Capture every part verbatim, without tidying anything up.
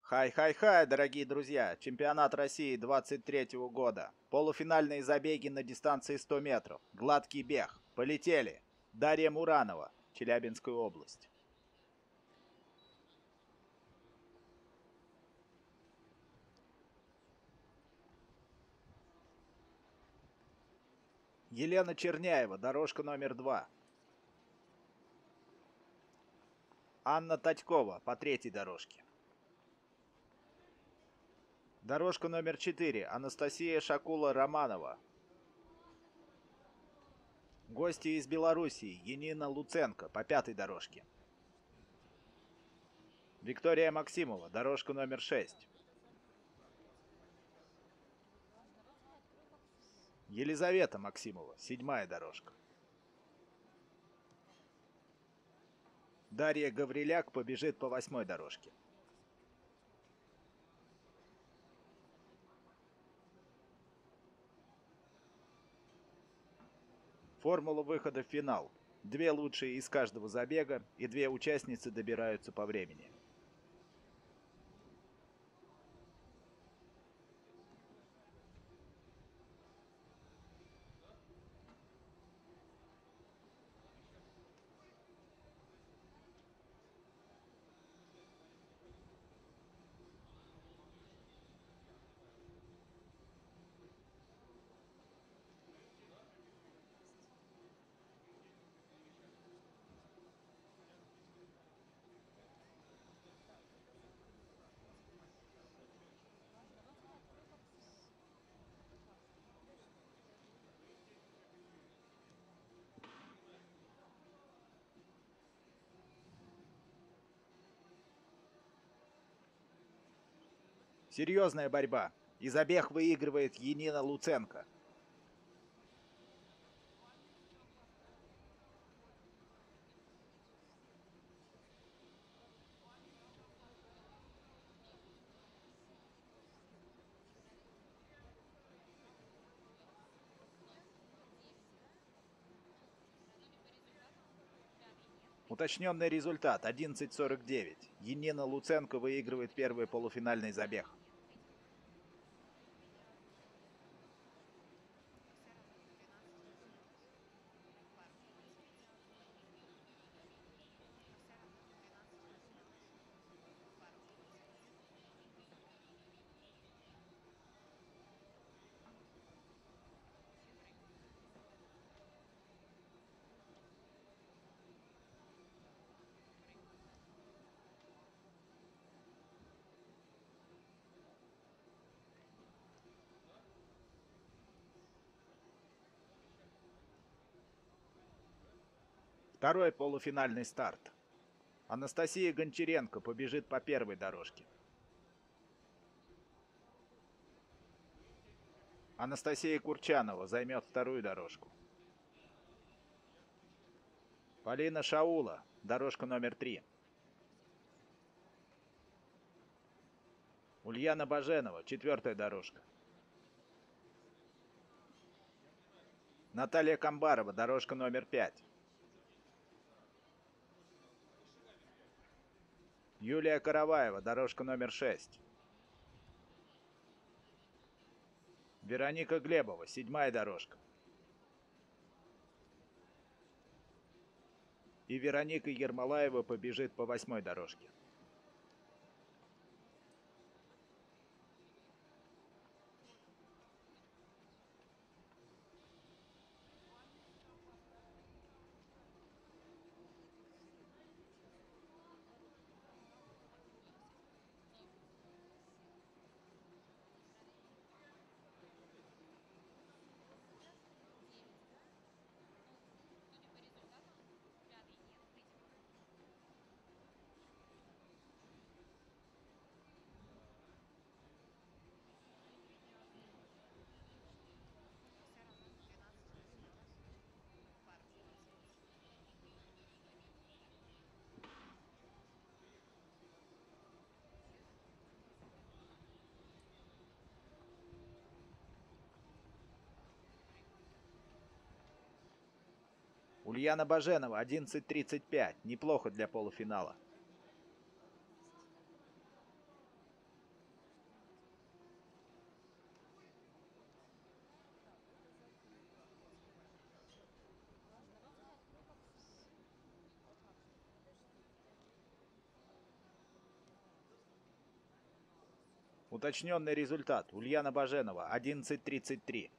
Хай-хай-хай, дорогие друзья! Чемпионат России двадцать третьего года. Полуфинальные забеги на дистанции сто метров. Гладкий бег. Полетели! Дарья Муранова, Челябинская область. Елена Черняева, дорожка номер два. Анна Татькова, по третьей дорожке. Дорожка номер четыре. Анастасия Шакула-Романова. Гости из Белоруссии. Енина Луценко, по пятой дорожке. Виктория Максимова, дорожка номер шесть. Елизавета Максимова, седьмая дорожка. Дарья Гавриляк побежит по восьмой дорожке. Формула выхода в финал. Две лучшие из каждого забега и две участницы добираются по времени. Серьезная борьба. И забег выигрывает Енина Луценко. Уточненный результат одиннадцать сорок девять. Енина Луценко выигрывает первый полуфинальный забег. Второй полуфинальный старт. Анастасия Гончаренко побежит по первой дорожке. Анастасия Курчанова займет вторую дорожку. Полина Шаула, дорожка номер три. Ульяна Баженова, четвертая дорожка. Наталья Камбарова, дорожка номер пять. Юлия Караваева, дорожка номер шесть. Вероника Глебова, седьмая дорожка. И Вероника Ермолаева побежит по восьмой дорожке. Ульяна Баженова, одиннадцать тридцать пять. Неплохо для полуфинала. Уточненный результат. Ульяна Баженова, одиннадцать тридцать три.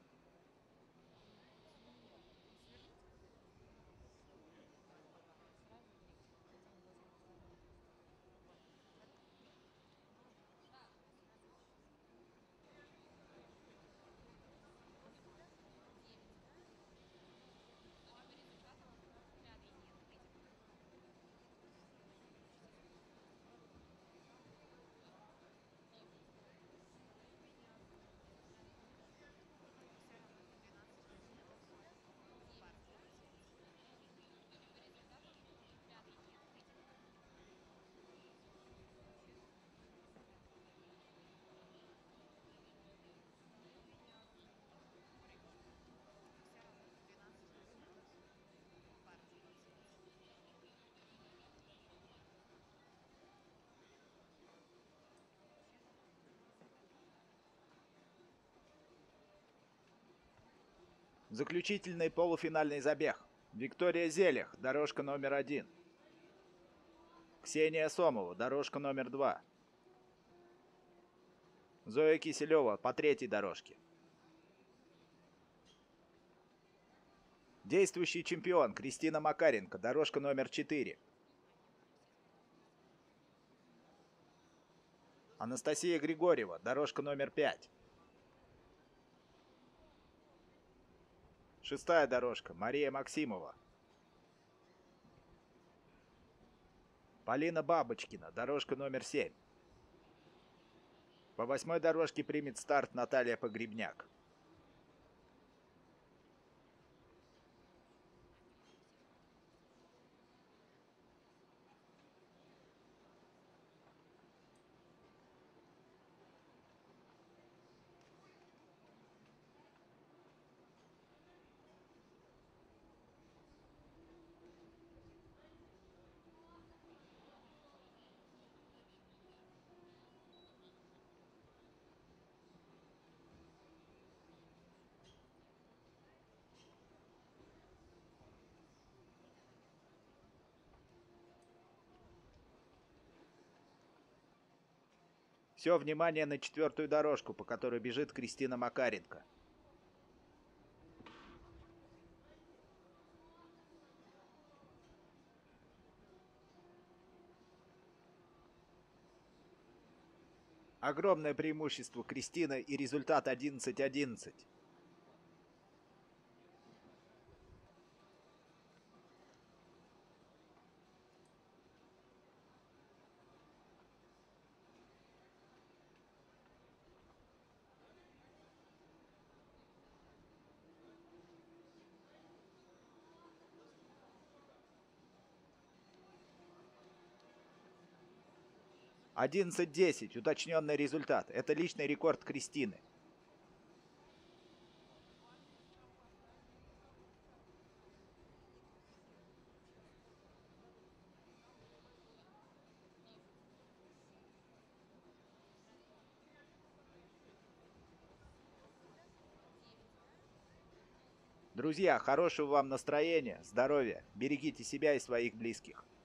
Заключительный полуфинальный забег. Виктория Зелех, дорожка номер один. Ксения Сомова, дорожка номер два. Зоя Киселева по третьей дорожке. Действующий чемпион Кристина Макаренко, дорожка номер четыре. Анастасия Григорьева, дорожка номер пять. Шестая дорожка Мария Максимова. Полина Бабочкина, дорожка номер семь. По восьмой дорожке примет старт Наталья Погребняк. Все внимание на четвертую дорожку, по которой бежит Кристина Макаренко. Огромное преимущество Кристины и результат одиннадцать одиннадцать. одиннадцать десять. Уточненный результат. Это личный рекорд Кристины. Друзья, хорошего вам настроения, здоровья, берегите себя и своих близких.